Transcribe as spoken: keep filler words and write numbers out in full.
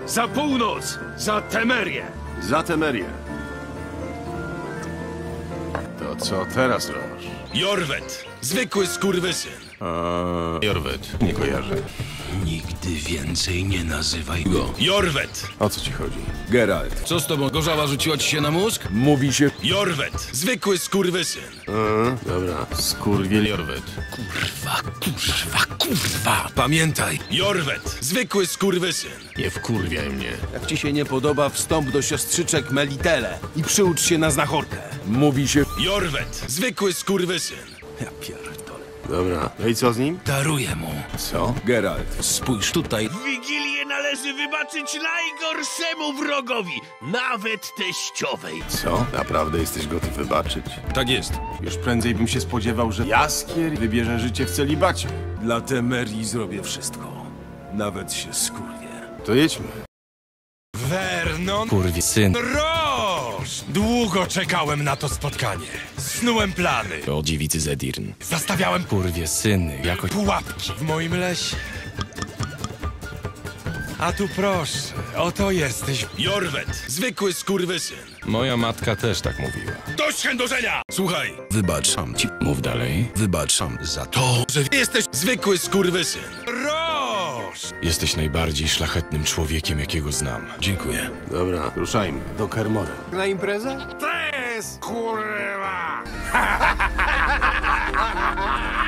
Za północ! Za Temerię! Za Temerię. To co teraz robisz? Jorwet! Zwykły skurwysyn. Eee, Jorwet. Nie kojarzę. Nigdy więcej nie nazywaj go. Jorwet! O co ci chodzi? Geralt. Co z tobą? Gorzała rzuciła ci się na mózg? Mówi się... Jorwet! Zwykły skurwysyn. Eee, dobra. Skurwiel Jorwet. Kurwa, kurwa, kurwa! Pamiętaj! Jorwet! Zwykły skurwysyn. Nie wkurwiaj mnie. Jak ci się nie podoba, wstąp do siostrzyczek Melitele i przyucz się na znachorkę. Mówi się... Jorwet! Zwykły skurwysyn. Ja pierdolę. Dobra. No i co z nim? Daruję mu. Co? Geralt. Spójrz tutaj. W Wigilię należy wybaczyć najgorszemu wrogowi, nawet teściowej. Co? Naprawdę jesteś gotów wybaczyć? Tak jest. Już prędzej bym się spodziewał, że Jaskier wybierze życie w celibacie. Dla Temerii zrobię wszystko. Nawet się skurwię. To jedźmy. Vernon Kurwi syn. Roż! Długo czekałem na to spotkanie. Snułem plany. O dziewicy Zedirn. Zastawiałem Kurwie syny. Jakoś... pułapki w moim lesie. A tu proszę, oto jesteś. Jorwet! Zwykły skurwysyn. Moja matka też tak mówiła. Dość chędożenia! Słuchaj, wybaczam ci. Mów dalej. Wybaczam za to, że jesteś zwykły skurwysyn. Roż! Jesteś najbardziej szlachetnym człowiekiem, jakiego znam. Dziękuję. Dobra, ruszajmy. Do Kermory. Na imprezę? Tres, kurwa!